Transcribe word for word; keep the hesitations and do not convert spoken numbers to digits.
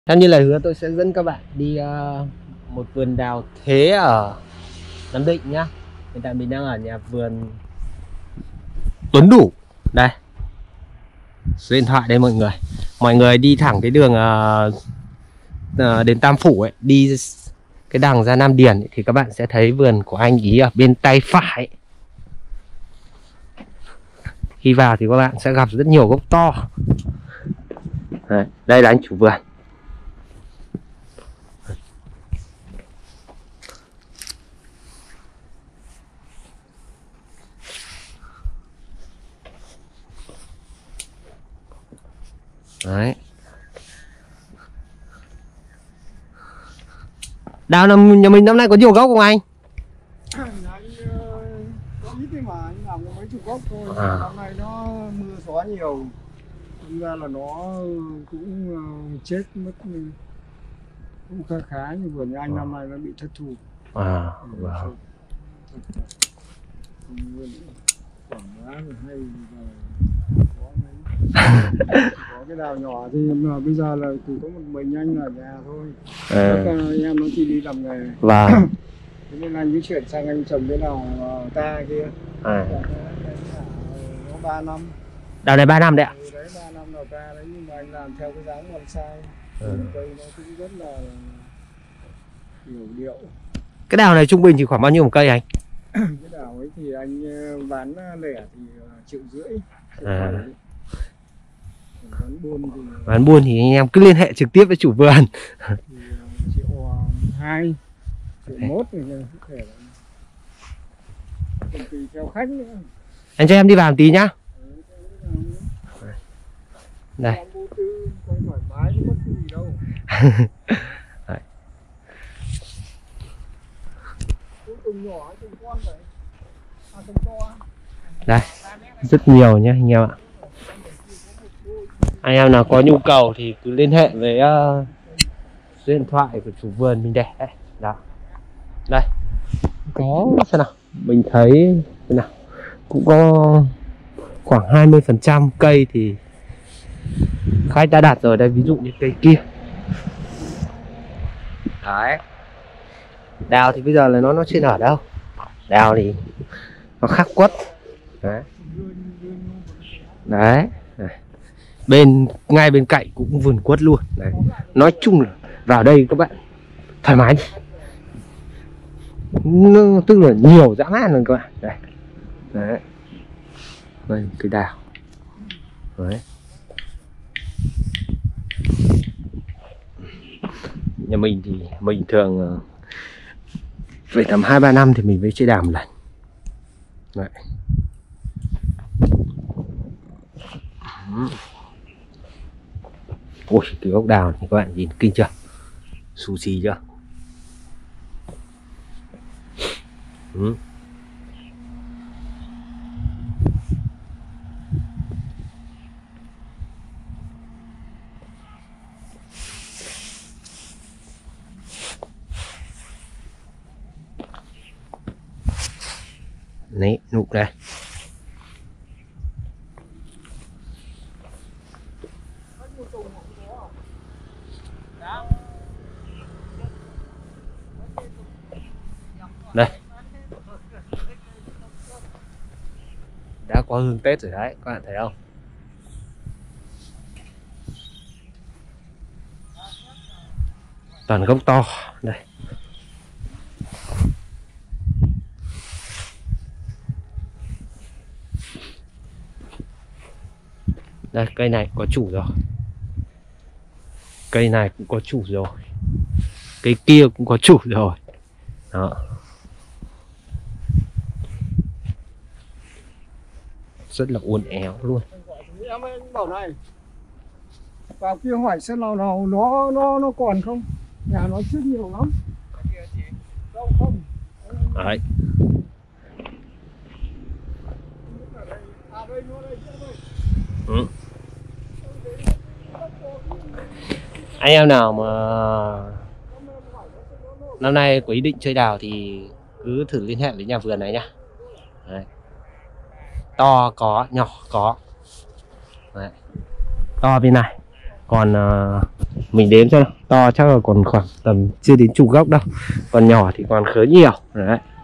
Theo như lời hứa tôi sẽ dẫn các bạn đi uh, một vườn đào thế ở Nam Định nhá. Hiện tại mình đang ở nhà vườn Tuấn Đủ. Đây, số điện thoại đây mọi người. Mọi người đi thẳng cái đường uh, uh, đến Tam Phủ ấy, đi cái đằng ra Nam Điền ấy, thì các bạn sẽ thấy vườn của anh ý ở bên tay phải. Khi vào thì các bạn sẽ gặp rất nhiều gốc to. Đấy, đây là anh chủ vườn. Đấy. Đào nhà mình năm nay có nhiều gốc không anh? Anh có ít mà anh làm có mấy chục gốc thôi. À. Năm nay nó mưa gió nhiều, nên ra là nó cũng chết mất, cũng khá khá, như vườn anh năm nay nó bị thất thu. À, vâng. Quảng bá rồi hay là có mấy có cái đào nhỏ thì mà bây giờ là chỉ có một mình anh ở nhà thôi. À. Các anh em nó chỉ đi làm nghề. Vâng. Thế nên anh mới chuyển sang anh trồng cái đào ta kia. À. Nó ba năm. Đào này ba năm đấy ạ? Ừ, đấy ba năm đào ta đấy, nhưng mà anh làm theo cái dáng bonsai. Ừ. Cây nó cũng rất là hiểu điệu. Cái đào này trung bình thì khoảng bao nhiêu một cây anh? Cái đào ấy thì anh bán lẻ thì triệu rưỡi. À. Bán buôn thì bán buôn thì anh em cứ liên hệ trực tiếp với chủ vườn. thì triệu hai, triệu một thì có thể là tùy theo khách nữa. Anh cho em đi vào một tí nhá. Đây. Thoải mái không mất cái gì đâu. Đấy. Từng nhỏ từng con đấy. À, từng to. Đây, rất nhiều nhé anh em ạ. Anh em nào có nhu cầu thì cứ liên hệ với uh, số điện thoại của chủ vườn mình để đây. Đó. Đây. Có xem nào, mình thấy thế nào cũng có khoảng hai mươi phần trăm cây thì khách đã đặt rồi đây, ví dụ như cây kia. Đấy. Đào thì bây giờ là nó nó chưa nở đâu. Đào thì nó khắc quất. Đấy. Đấy. Đấy. Bên ngay bên cạnh cũng vườn quất luôn. Đấy. Nói chung là vào đây các bạn thoải mái đi. Nó, tức là nhiều dã man rồi các bạn. Đây. Đấy. Đây cái đào. Đấy. Nhà mình thì mình thường phải tầm hai ba năm thì mình mới chơi đào một lần. Đấy. Ôi cái gốc đào thì các bạn nhìn kinh chưa, xù xì chưa. Ừ. Đấy, nụ đây. Đây. Đã có hương Tết rồi đấy, các bạn thấy không? Toàn gốc to. Đây. Đây, cây này có chủ rồi. Cây này cũng có chủ rồi. Cây kia cũng có chủ rồi. Đó. Rất là uốn éo luôn. Em anh bảo này, vào kia hỏi xem nào nào nó nó nó còn không? Nhà nó chết nhiều lắm. Đâu không? Đấy. Ừ. Anh em nào mà năm nay có ý định chơi đào thì cứ thử liên hệ với nhà vườn này nhá. Đấy. To có, nhỏ có. Đấy. To bên này Còn uh, mình đếm xem, to chắc là còn khoảng tầm chưa đến chục gốc đâu, còn nhỏ thì còn khá nhiều đấy.